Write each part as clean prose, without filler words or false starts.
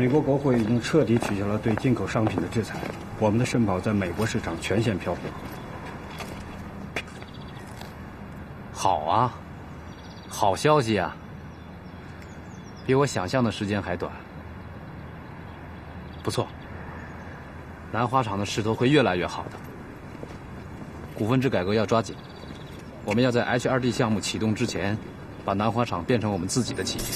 美国国会已经彻底取消了对进口商品的制裁，我们的肾宝在美国市场全线飘红。 好啊，好消息啊！比我想象的时间还短。不错，南华厂的势头会越来越好的。股份制改革要抓紧，我们要在 H2D 项目启动之前，把南华厂变成我们自己的企业。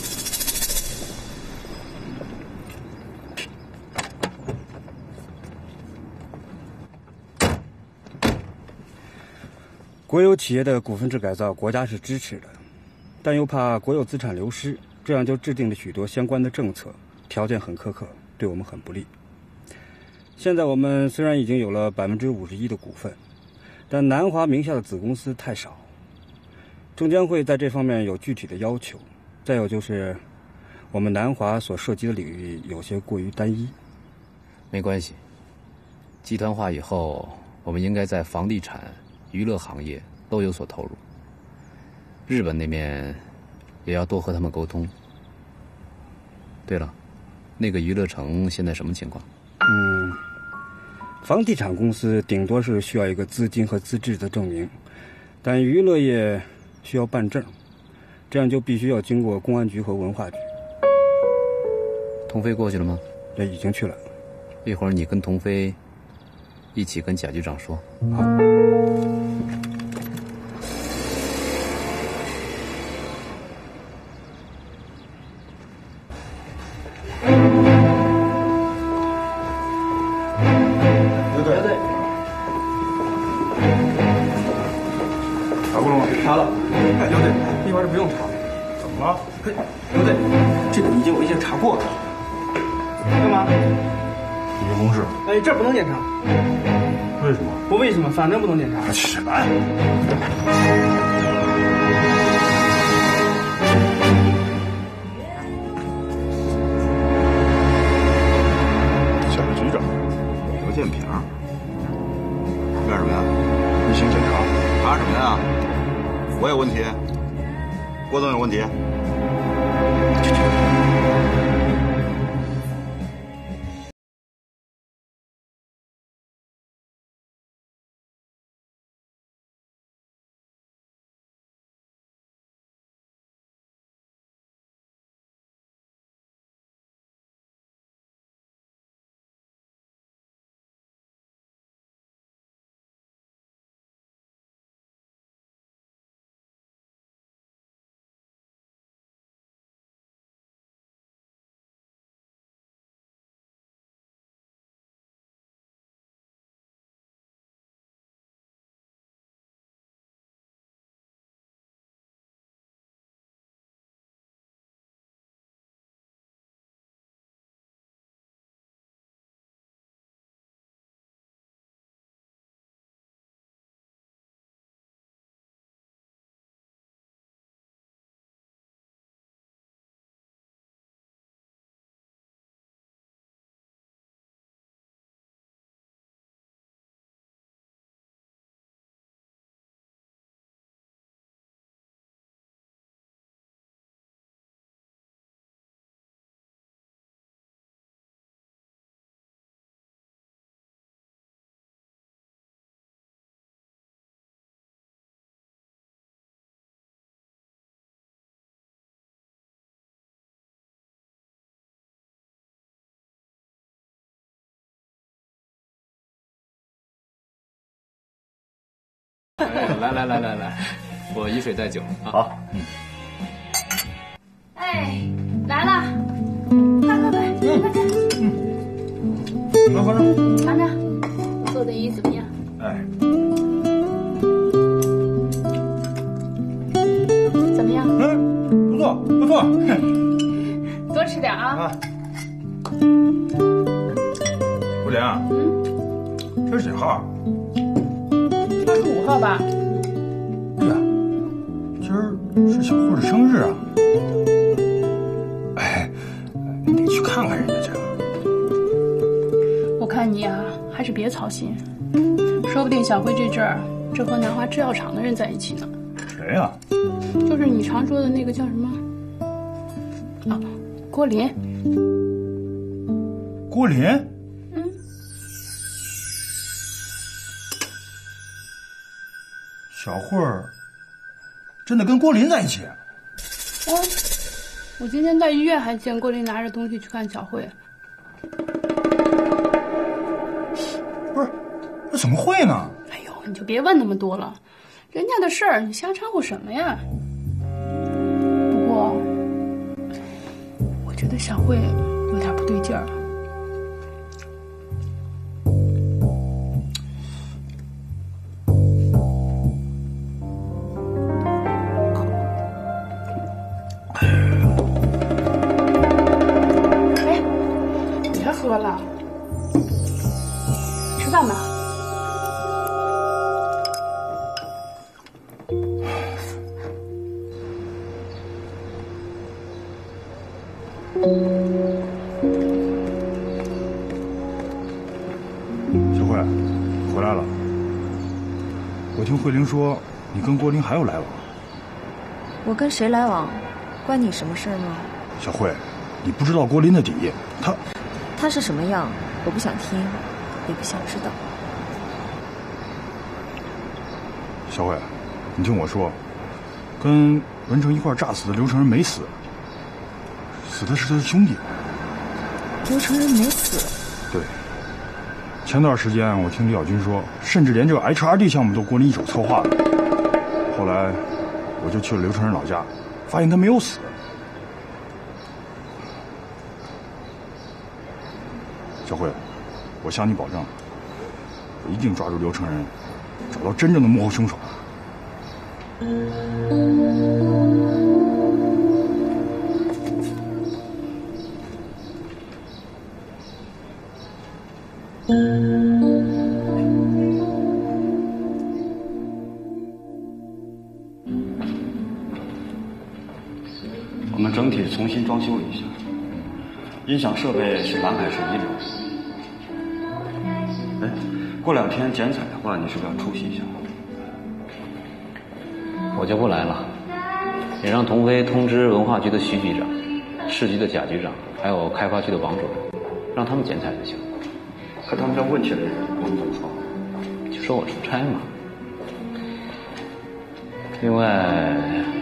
国有企业的股份制改造，国家是支持的，但又怕国有资产流失，这样就制定了许多相关的政策，条件很苛刻，对我们很不利。现在我们虽然已经有了51%的股份，但南华名下的子公司太少，证监会在这方面有具体的要求。再有就是，我们南华所涉及的领域有些过于单一。 没关系，集团化以后，我们应该在房地产、娱乐行业都有所投入。日本那边也要多和他们沟通。对了，那个娱乐城现在什么情况？ 房地产公司顶多是需要一个资金和资质的证明，但娱乐业需要办证，这样就必须要经过公安局和文化局。 童飞过去了吗？ 对，已经去了。 一会儿你跟童飞一起跟贾局长说。 好。 这不能检查。 为什么？ 不为什么，反正不能检查。 什么？ 贾局长，刘建平，干什么呀？例行检查。查什么呀？我有问题，郭总有问题。 来，我以水代酒啊。 好， 哎，来了，快， 来喝上。 尝尝，我做的鱼怎么样？ 哎， 怎么样？ 不错。 多吃点啊。 吴莲，这是几号 ？5号吧。 对呀，今儿是小慧的生日啊。哎，你得去看看人家去。 我看你啊，还是别操心，说不定小辉这阵儿正和南华制药厂的人在一起呢。 谁呀？ 就是你常说的那个叫什么？哦，郭林。 郭林？小慧儿真的跟郭林在一起？ 我今天在医院还见郭林拿着东西去看小慧。 不是，那怎么会呢？ 哎呦，你就别问那么多了，人家的事儿你瞎掺和什么呀？不过，我觉得小慧有点不对劲儿。别喝了，吃饭吧。 小慧，回来了。我听慧玲说，你跟郭林还有来往。 我跟谁来往，关你什么事吗？ 小慧，你不知道郭林的底， 他是什么样，我不想听，也不想知道。 小慧，你听我说，跟文成一块炸死的刘成仁没死，死的是他的兄弟。 刘成仁没死？ 对。前段时间我听李小军说，甚至连这个 HRD 项目都郭林一手策划的。后来我就去了刘成仁老家，发现他没有死。小慧，我向你保证，我一定抓住刘成仁，找到真正的幕后凶手。 我们整体重新装修了一下，音响设备是蓝海水一流。哎，过2天剪彩的话，你是不是要出席一下？ 我就不来了，你让童飞通知文化局的徐局长、市局的贾局长，还有开发区的王主任，让他们剪彩就行。 可他们这问题的人，我们怎么说？ 就说我出差嘛。另外，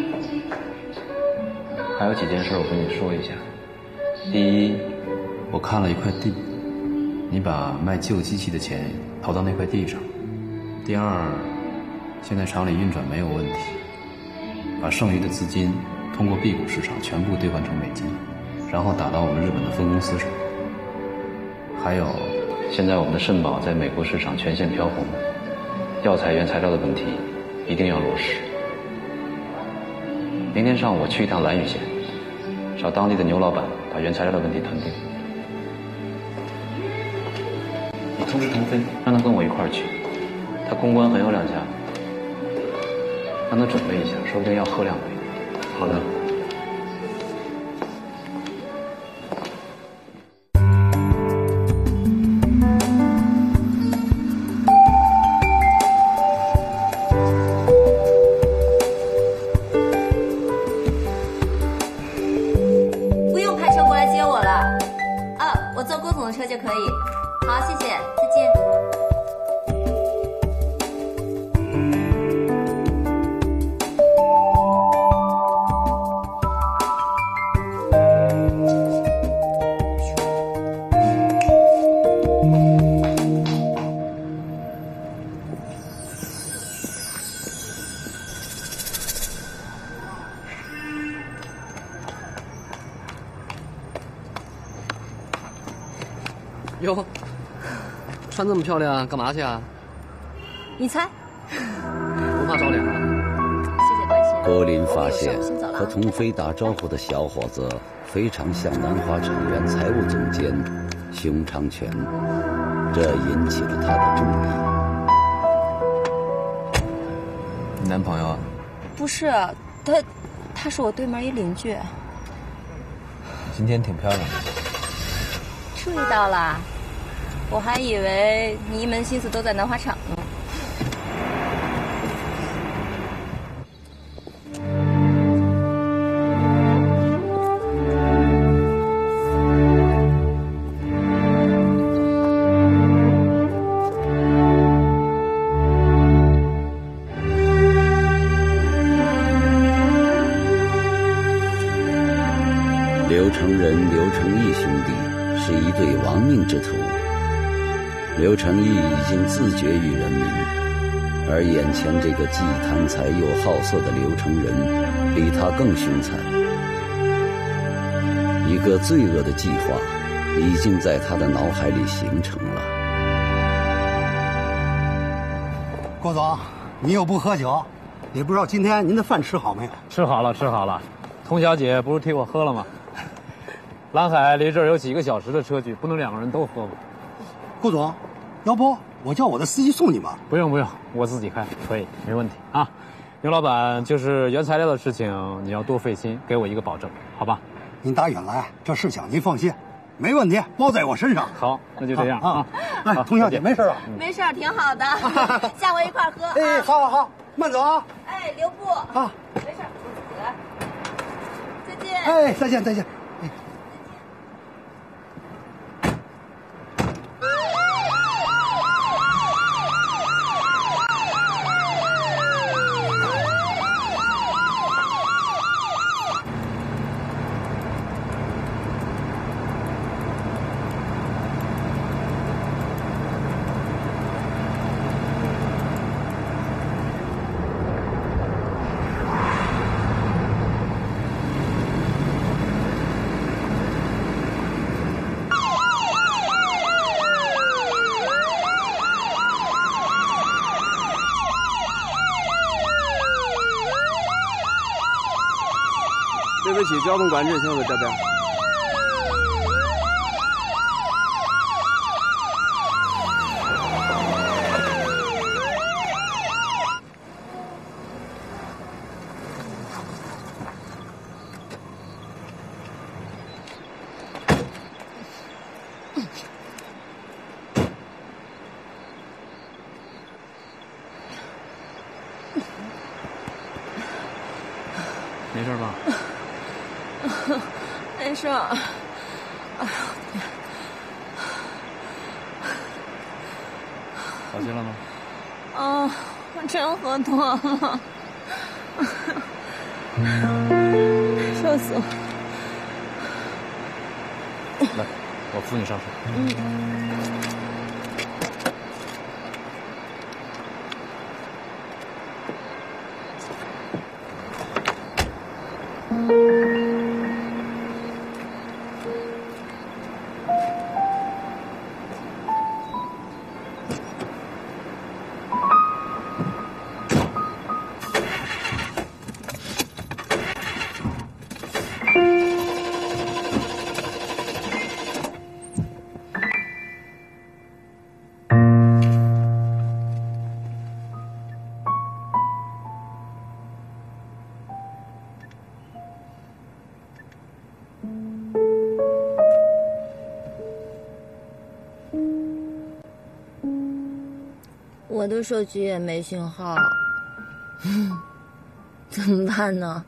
还有几件事我跟你说一下。第一，我看了一块地，你把卖旧机器的钱投到那块地上。第二，现在厂里运转没有问题，把剩余的资金通过 B 股市场全部兑换成美金，然后打到我们日本的分公司上。还有，现在我们的肾宝在美国市场全线飘红，药材原材料的问题一定要落实。明天上午我去一趟兰屿县，找当地的牛老板把原材料的问题谈定。你通知童飞，让他跟我一块儿去，他公关很有两下，让他准备一下，说不定要喝2杯。 好的。 不用派车过来接我了，我坐郭总的车就可以。好，谢谢，再见。 哟，穿这么漂亮，干嘛去啊？ 你猜？ 不怕着凉啊？ 谢谢关心。 郭林发现和童飞打招呼的小伙子非常像南华厂原财务总监熊长全，这引起了他的注意。 你男朋友啊？ 不是，他是我对门一邻居。 今天挺漂亮的。 注意到了，我还以为你一门心思都在南华厂呢。 刘承义已经自绝于人民，而眼前这个既贪财又好色的刘承仁，比他更凶残。一个罪恶的计划已经在他的脑海里形成了。 郭总，你又不喝酒，也不知道今天您的饭吃好没有？ 吃好了，吃好了。童小姐不是替我喝了吗？蓝海离这儿有几个小时的车距，不能两个人都喝吧？ 顾总，要不我叫我的司机送你吧？ 不用不用，我自己开，可以，没问题啊。牛老板，就是原材料的事情，你要多费心，给我一个保证，好吧？ 您打远来，这事情您放心，没问题，包在我身上。 好，那就这样啊。 哎，童小姐没事吧？ 没事，挺好的，下回一块喝。 哎，好，慢走啊。 哎，留步啊， 没事，我自己来。再见。 哎，再见。 对不起，交通管制，请我这边。 没事吧？ 没事。哎呀， 好些了吗？ 啊，我真喝多了，热死我！ 来，我扶你上车。 我的手机也没信号，怎么办呢？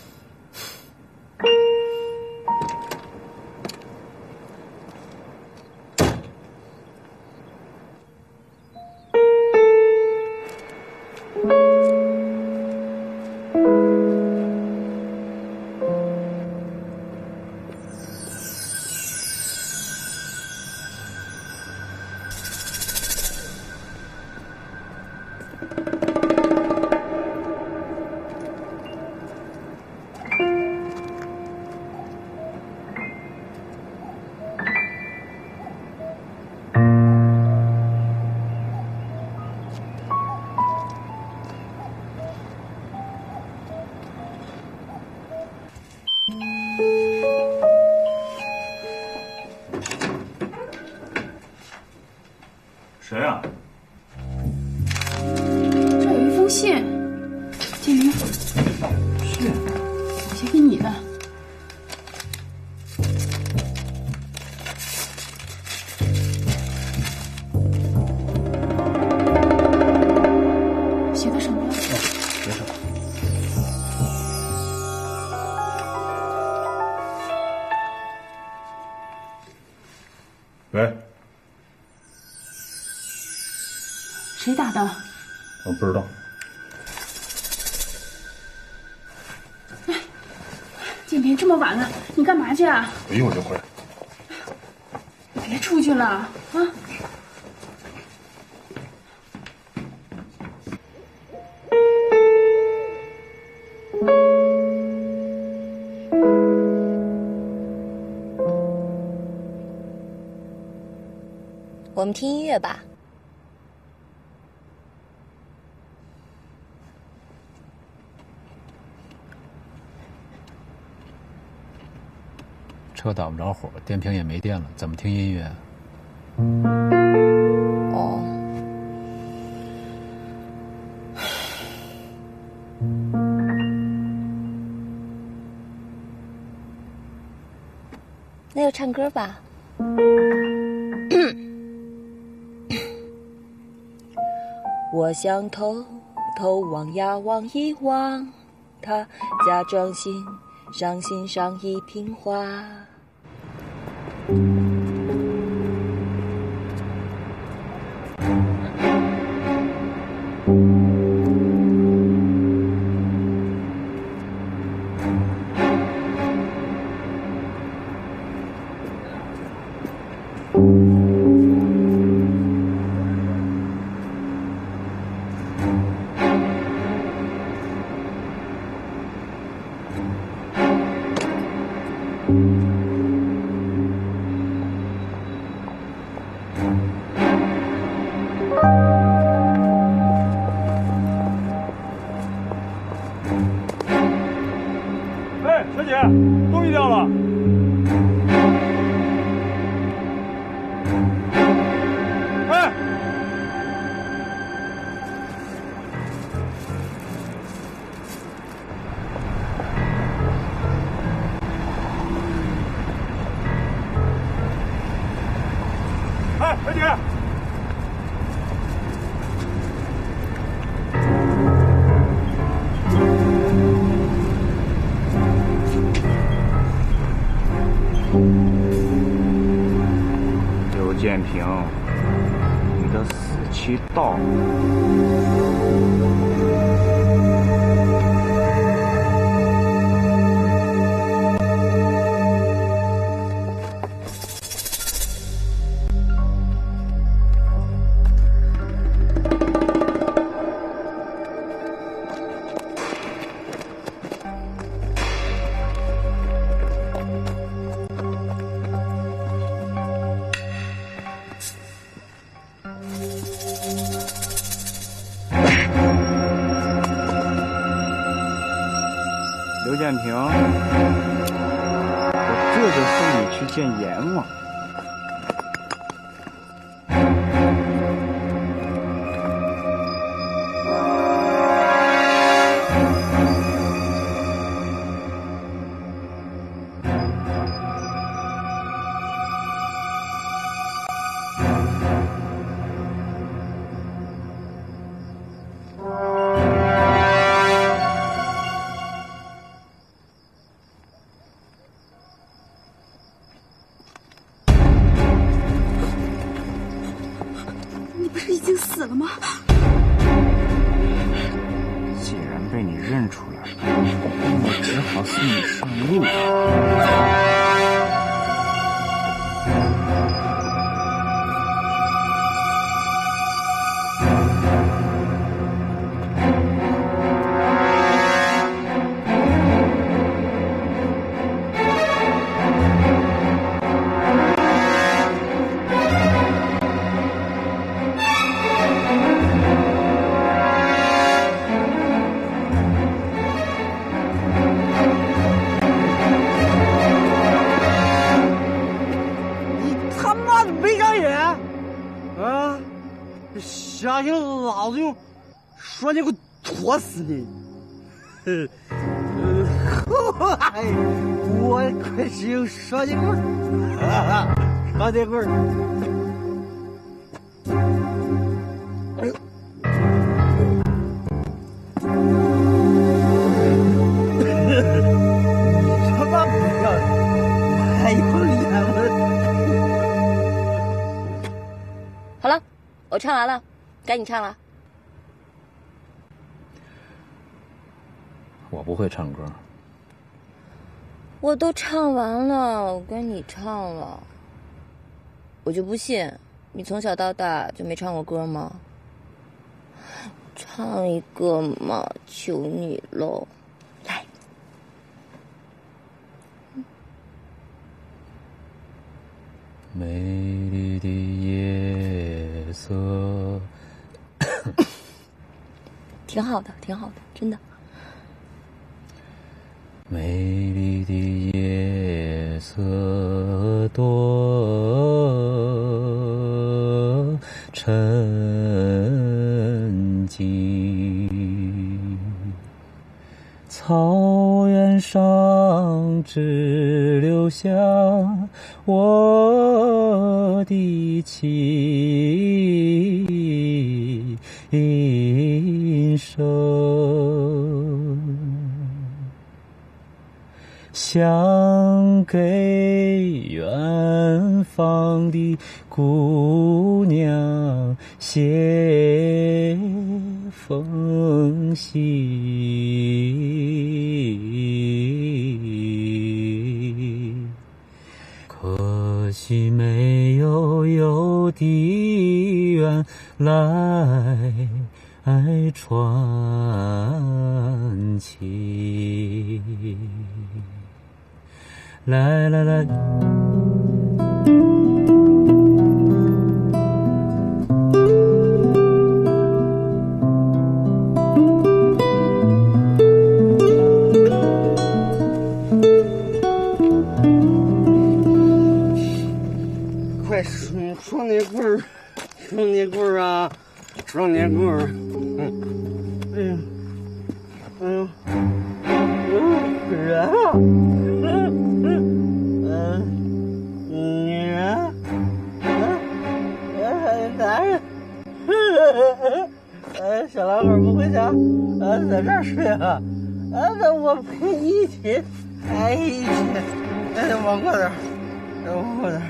谁呀？ 这有一封信，建云， 信， 写给你的。写的什么呀？ 没事。喂。 谁打的？ 我不知道。 哎，建平，这么晚了，你干嘛去啊？ 我一会儿就回来。 你别出去了啊！ 我们听音乐吧。 车打不着火，电瓶也没电了，怎么听音乐？ 哦。那就唱歌吧。我想偷偷望呀望一望，他假装欣赏一瓶花。 小姐，东西掉了。哎，哎，小姐。刘建平，你的死期到了。刘建平，我这就送你去见阎王。 已经死了吗？ 既然被你认出来了，我只好送你上路。 相信老子用说你给我拖死你！我可是用双截棍，双截棍。哎呦！他妈不要！我还有脸了！ 好了，我唱完了。该你唱了。 我不会唱歌。 我都唱完了，我该你唱了。我就不信，你从小到大就没唱过歌吗？唱一个嘛，求你喽！来。 美丽的夜。 挺好的，挺好的，真的。 美丽的夜色多沉静，草原上只留下我的琴声，想给远方的姑娘写封信，可惜没有邮递员来传情。来来来， 快双节棍儿，双节棍儿啊，双节棍儿。哎呀，哎呦，人啊！女人，男人，小老狗不回家，在这儿睡啊，那我陪你一起，一起，往过点，往过点，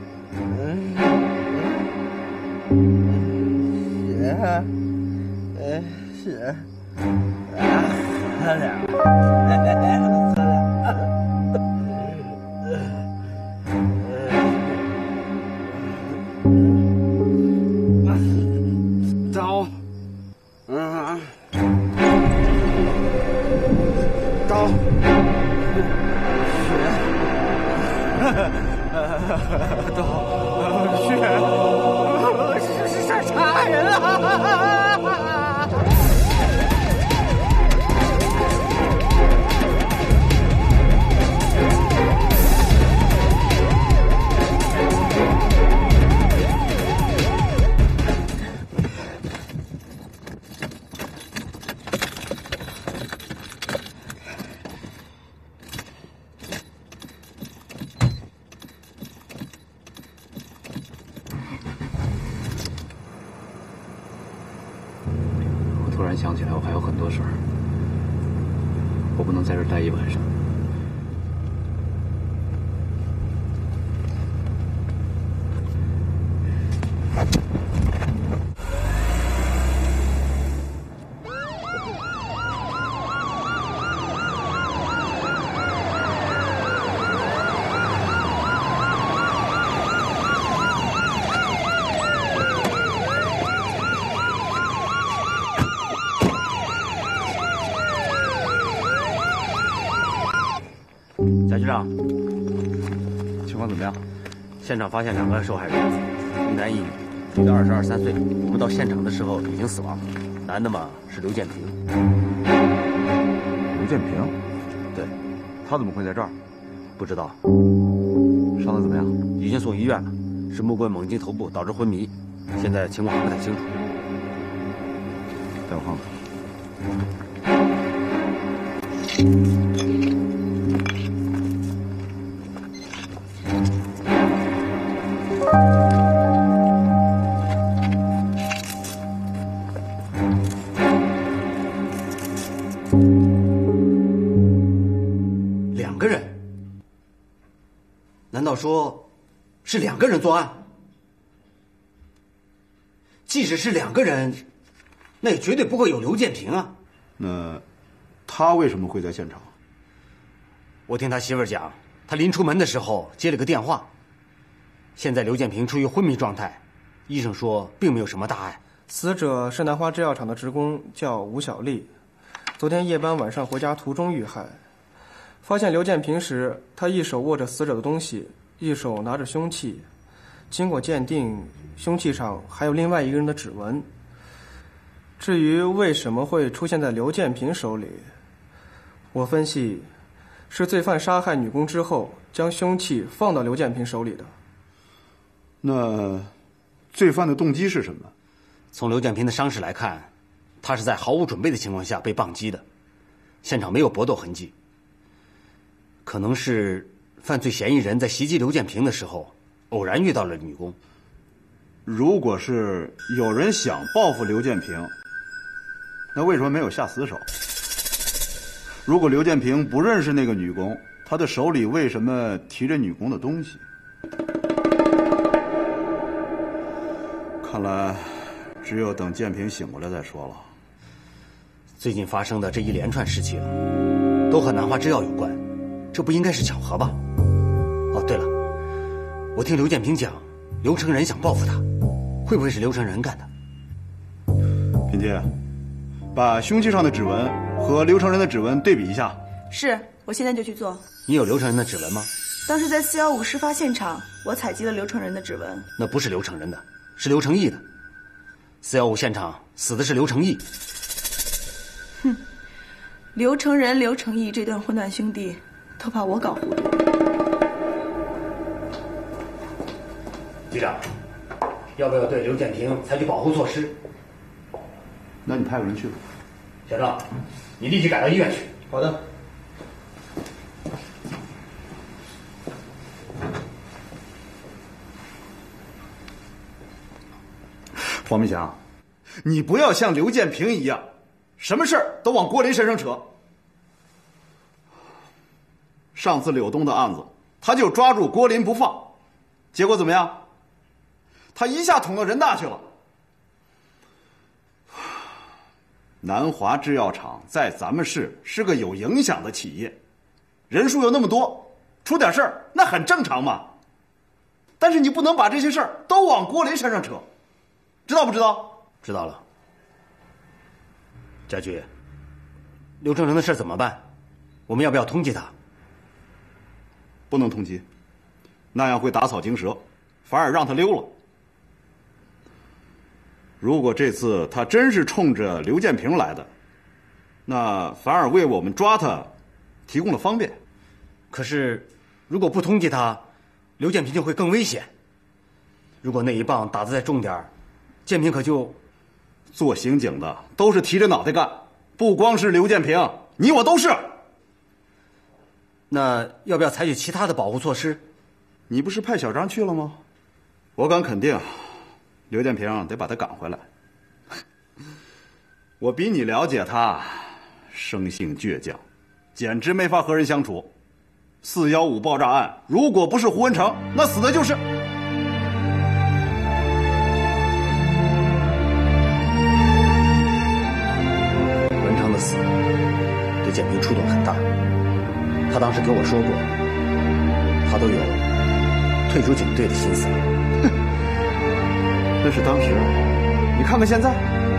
血，喝点，刀，刀，血，是杀人了！ 突然想起来，我还有很多事儿，我不能在这儿待一晚上。 贾局长，情况怎么样？现场发现2个受害人，一男一女，女的22、23岁。我们到现场的时候已经死亡，男的嘛是刘建平。 刘建平？ 对， 他怎么会在这儿？ 不知道。 伤得怎么样？ 已经送医院了，是木棍猛击头部导致昏迷，现在情况还不太清楚。 带我看看。 2个人？难道说是2个人作案？即使是2个人，那也绝对不会有刘建平啊。 那他为什么会在现场？ 我听他媳妇儿讲，他临出门的时候接了个电话。现在刘建平处于昏迷状态，医生说并没有什么大碍。 死者是南华制药厂的职工，叫吴小丽。昨天夜班晚上回家途中遇害。发现刘建平时，他一手握着死者的东西，一手拿着凶器。经过鉴定，凶器上还有另外一个人的指纹。 至于为什么会出现在刘建平手里，我分析，是罪犯杀害女工之后，将凶器放到刘建平手里的。 那罪犯的动机是什么？ 从刘建平的伤势来看，他是在毫无准备的情况下被棒击的，现场没有搏斗痕迹。可能是犯罪嫌疑人在袭击刘建平的时候，偶然遇到了女工。 如果是有人想报复刘建平，那为什么没有下死手？如果刘建平不认识那个女工，他的手里为什么提着女工的东西？看来只有等建平醒过来再说了。 最近发生的这一连串事情都和南华制药有关，这不应该是巧合吧？哦，对了，我听刘建平讲，刘成仁想报复他，会不会是刘成仁干的？ 品姐，把凶器上的指纹和刘成仁的指纹对比一下。 是，我现在就去做。 你有刘成仁的指纹吗？ 当时在415事发现场，我采集了刘成仁的指纹。 那不是刘成仁的，是刘成义的。415现场死的是刘成义。 哼，刘成仁、刘成义这对混蛋兄弟，都把我搞糊涂。 局长，要不要对刘建平采取保护措施？ 那你派个人去吧。 小赵，你立即赶到医院去。 好的。 黄明祥，你不要像刘建平一样，什么事儿都往郭林身上扯。上次柳东的案子，他就抓住郭林不放，结果怎么样？他一下捅到人大去了。南华制药厂在咱们市是个有影响的企业，人数又那么多，出点事儿那很正常嘛。但是你不能把这些事儿都往郭林身上扯，知道不知道？ 知道了。家驹，刘成仁的事怎么办？我们要不要通缉他？ 不能通缉，那样会打草惊蛇，反而让他溜了。如果这次他真是冲着刘建平来的，那反而为我们抓他提供了方便。 可是，如果不通缉他，刘建平就会更危险。如果那一棒打得再重点，建平可就…… 做刑警的都是提着脑袋干，不光是刘建平，你我都是。 那要不要采取其他的保护措施？ 你不是派小张去了吗？我敢肯定，刘建平得把他赶回来。我比你了解他，生性倔强，简直没法和人相处。415爆炸案，如果不是胡文成，那死的就是…… 文成的死对建平触动很大，他当时跟我说过，他都有退出警队的心思。 那是当时，你看看现在。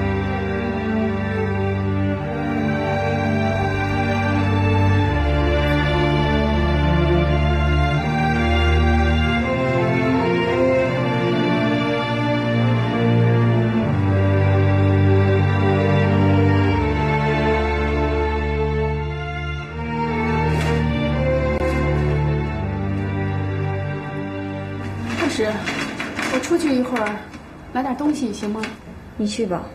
护士，我出去一会儿。拿点东西行吗？ 你去吧。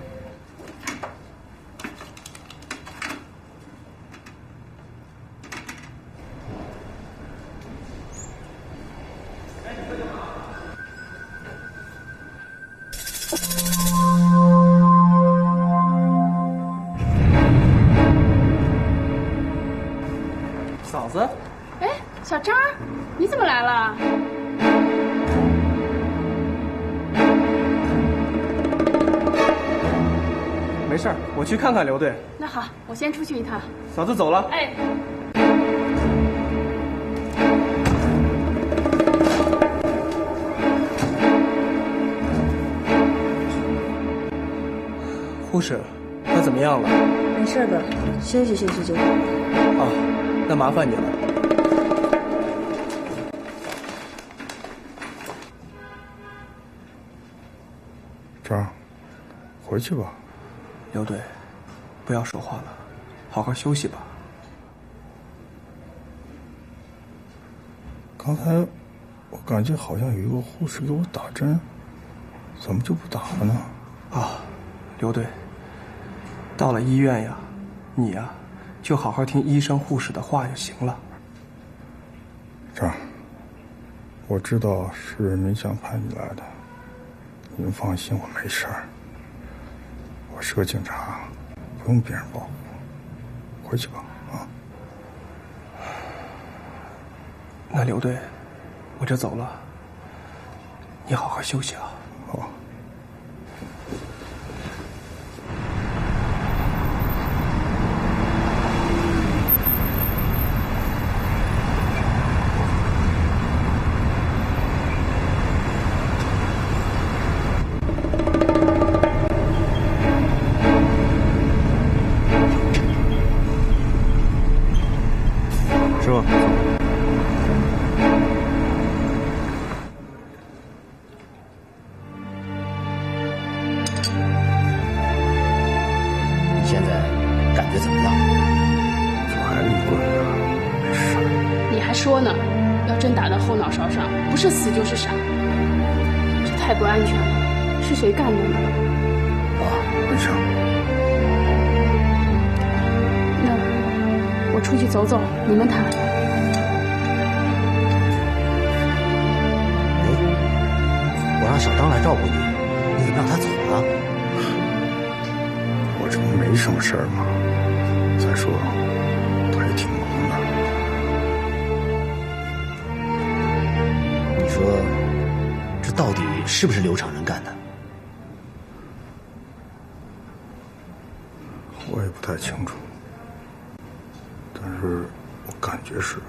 嫂子， 哎，小张，你怎么来了？ 没事儿，我去看看刘队。 那好，我先出去一趟。 嫂子走了。 哎。 护士，他怎么样了？ 没事的，休息休息就好了。 哦，那麻烦你了。 张，回去吧。 刘队，不要说话了，好好休息吧。 刚才我感觉好像有一个护士给我打针，怎么就不打了呢？ 啊，刘队，到了医院呀，你呀就好好听医生护士的话就行了。 这样，我知道是民祥派你来的，你们放心，我没事儿。我是个警察，不用别人保护。回去吧，啊。 那刘队，我这走了，你好好休息啊。 好。 师傅。 你现在感觉怎么样？ 挨了一棍子，没事。 你还说呢？要真打到后脑勺上，不是死就是傻。这太不安全了，是谁干的呢？ 没事。 那我出去走走，你们谈。 我让小张来照顾你，你怎么让他走了？ 我这不没什么事儿吗？再说他也挺忙的。 你说，这到底是不是刘成人干的？ 我也不太清楚，但是我感觉是。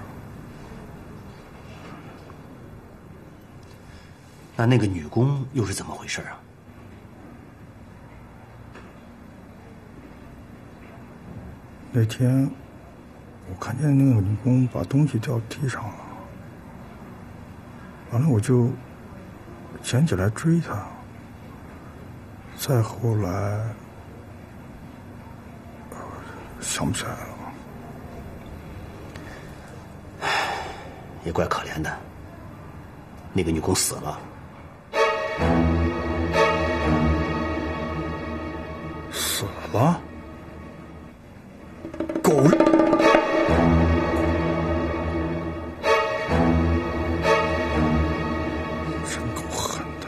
那个女工又是怎么回事啊？ 那天我看见那个女工把东西掉地上了，完了我就捡起来追她，再后来想不起来了。 也怪可怜的，那个女工死了。 死了？狗日！真够狠的！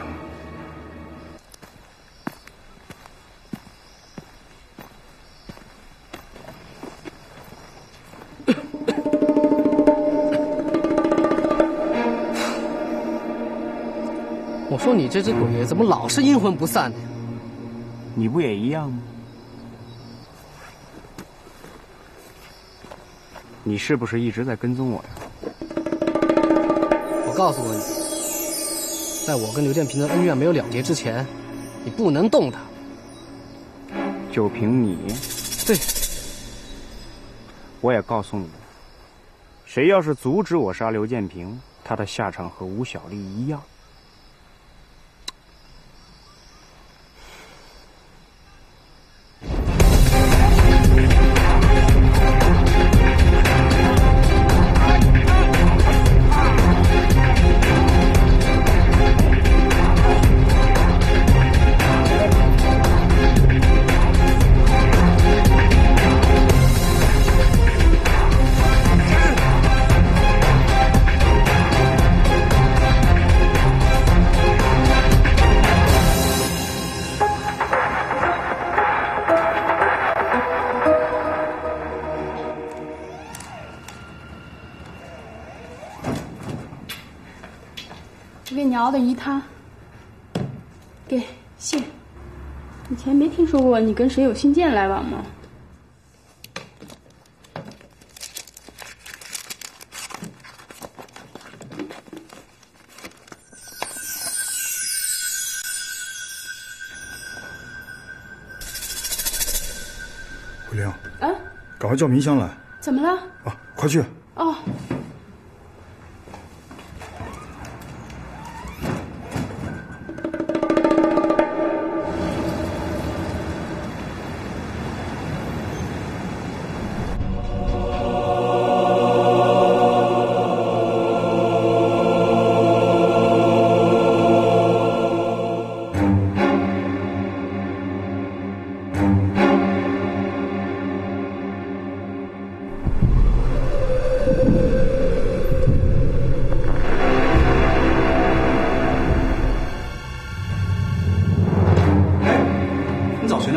我说你这只鬼怎么老是阴魂不散的呀？ 你不也一样吗？你是不是一直在跟踪我呀？ 我告诉过你，在我跟刘建平的恩怨没有了结之前，你不能动他。 就凭你？ 对。 我也告诉你，谁要是阻止我杀刘建平，他的下场和吴小丽一样。 我给你熬的鱼汤，给谢。以前没听说过你跟谁有信件来往吗？ 慧玲， 啊， 赶快叫民香来。 怎么了？ 啊，快去。 哦。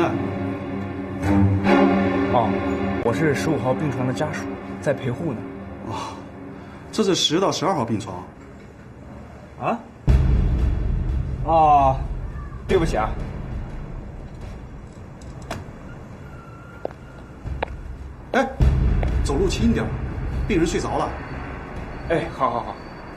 哦，我是15号病床的家属，在陪护呢。 哦，这是10到12号病床。 啊？哦，对不起啊。 哎，走路轻点，病人睡着了。 哎，好好好。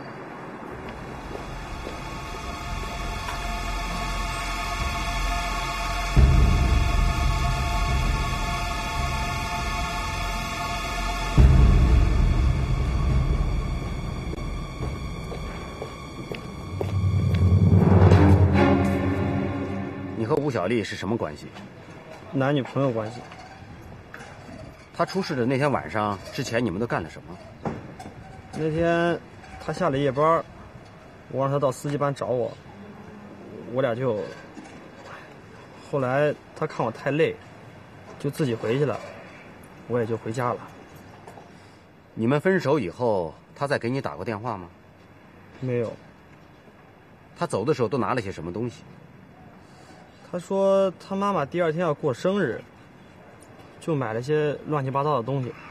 你和吴小丽是什么关系？ 男女朋友关系。 他出事的那天晚上之前，你们都干了什么？ 那天他下了夜班，我让他到司机班找我，我俩就……后来他看我太累，就自己回去了，我也就回家了。 你们分手以后，他再给你打过电话吗？ 没有。 他走的时候都拿了些什么东西？ 他说他妈妈第2天要过生日，就买了些乱七八糟的东西。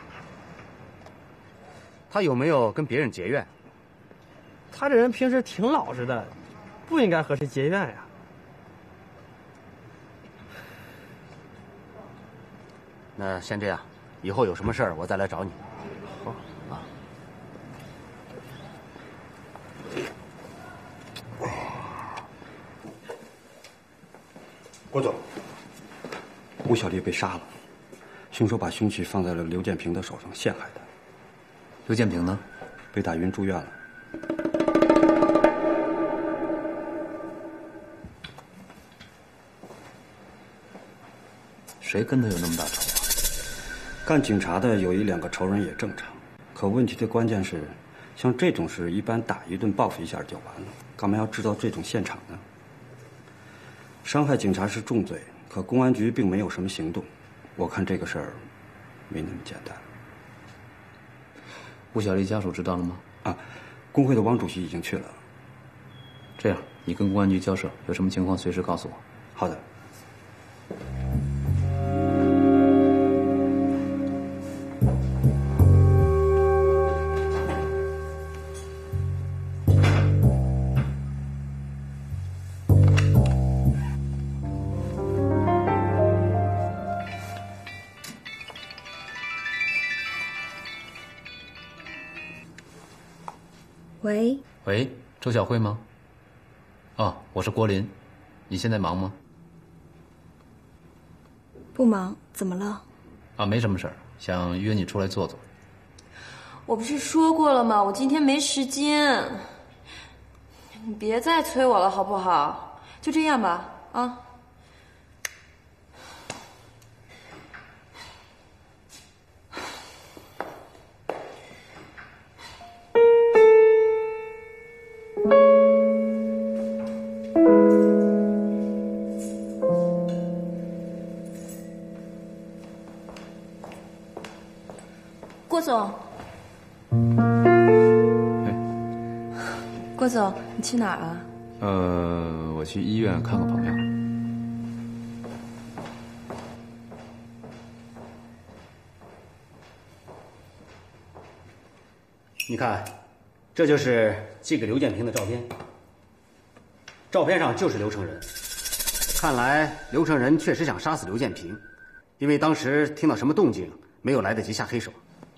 他有没有跟别人结怨？ 他这人平时挺老实的，不应该和谁结怨呀。 那先这样，以后有什么事儿我再来找你。 好啊。 郭总，吴小丽被杀了，凶手把凶器放在了刘建平的手上，陷害他。 刘建平呢？ 被打晕住院了。 谁跟他有那么大仇啊？ 干警察的有1、2个仇人也正常，可问题的关键是，像这种事一般打一顿报复一下就完了，干嘛要制造这种现场呢？伤害警察是重罪，可公安局并没有什么行动，我看这个事儿没那么简单。 吴小丽家属知道了吗？ 啊，工会的汪主席已经去了。 这样，你跟公安局交涉，有什么情况随时告诉我。 好的。 喂，周小慧吗？哦，我是郭林，你现在忙吗？ 不忙，怎么了？ 啊，没什么事儿，想约你出来坐坐。 我不是说过了吗？我今天没时间，你别再催我了，好不好？就这样吧，啊。 郭总，郭总，你去哪儿啊？ 我去医院看个朋友。 你看，这就是寄给刘建平的照片。照片上就是刘成仁。看来刘成仁确实想杀死刘建平，因为当时听到什么动静，没有来得及下黑手。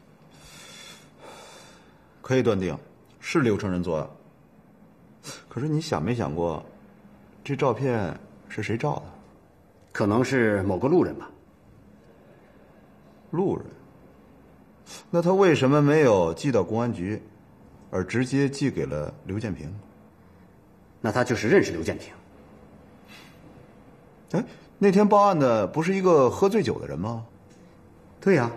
可以断定是刘成仁做的。可是你想没想过，这照片是谁照的？ 可能是某个路人吧。 路人？那他为什么没有寄到公安局，而直接寄给了刘建平？ 那他就是认识刘建平。 哎，那天报案的不是一个喝醉酒的人吗？ 对呀。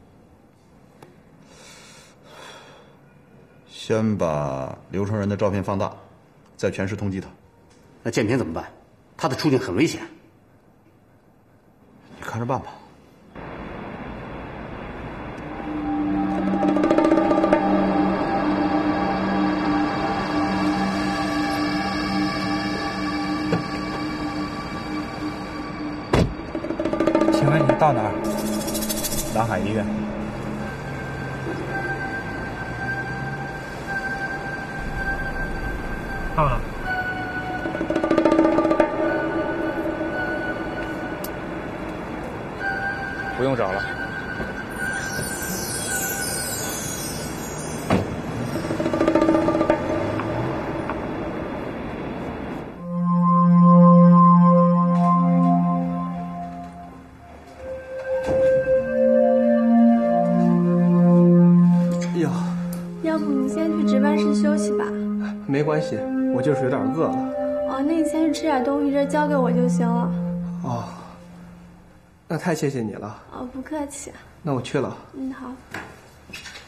先把刘成仁的照片放大，再全市通缉他。 那建平怎么办？他的处境很危险。 你看着办吧。 请问你到哪儿？南海医院。到了。 不用找了。 要不你先去值班室休息吧。 没关系，我就是有点饿了。 哦，那你先去吃点东西，这交给我就行了。 哦，那太谢谢你了。 哦，不客气。 那我去了。 好。